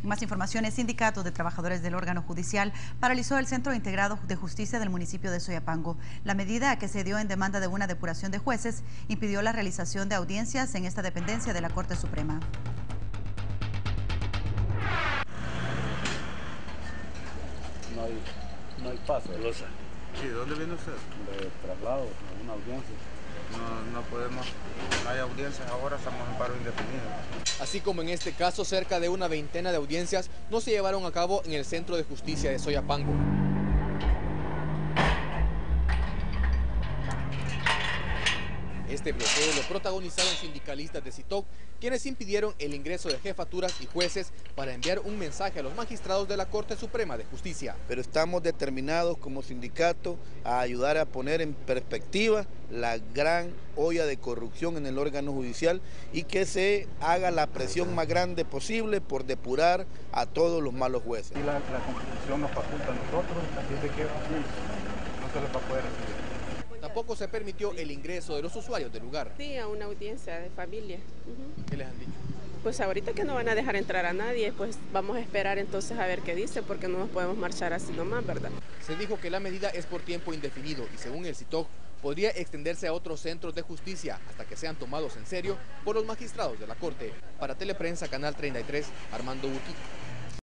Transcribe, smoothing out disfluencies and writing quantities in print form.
Más información: el Sindicato de Trabajadores del órgano judicial paralizó el Centro Integrado de Justicia del municipio de Soyapango. La medida, que se dio en demanda de una depuración de jueces, impidió la realización de audiencias en esta dependencia de la Corte Suprema. No hay paso. Losa. Sí, ¿de dónde viene usted? De traslado, a una audiencia. No podemos, no hay audiencias ahora, estamos en paro indefinido. Así como en este caso, cerca de una veintena de audiencias no se llevaron a cabo en el Centro de Justicia de Soyapango. Este bloqueo lo protagonizaron sindicalistas de CITOC, quienes impidieron el ingreso de jefaturas y jueces para enviar un mensaje a los magistrados de la Corte Suprema de Justicia. Pero estamos determinados como sindicato a ayudar a poner en perspectiva la gran olla de corrupción en el órgano judicial y que se haga la presión más grande posible por depurar a todos los malos jueces. Y la Constitución nos faculta a nosotros, así de que no se les va a poder recibir. Tampoco se permitió el ingreso de los usuarios del lugar. Sí, a una audiencia de familia. ¿Qué les han dicho? Pues ahorita que no van a dejar entrar a nadie, pues vamos a esperar entonces a ver qué dice, porque no nos podemos marchar así nomás, ¿verdad? Se dijo que la medida es por tiempo indefinido y, según el CITOC, podría extenderse a otros centros de justicia hasta que sean tomados en serio por los magistrados de la Corte. Para Teleprensa, Canal 33, Armando Urquijo.